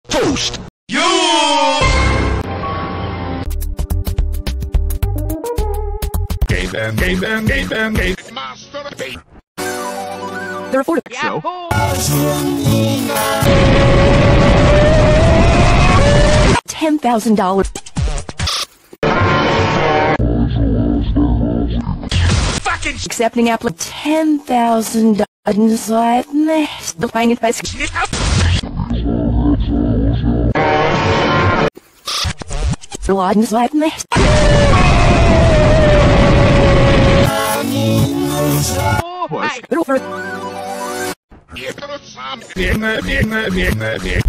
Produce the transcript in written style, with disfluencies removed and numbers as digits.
Toast. You. Game. Master. They're affordable. So. $10,000. Fucking Accepting application. $10,000. The buying advice. What?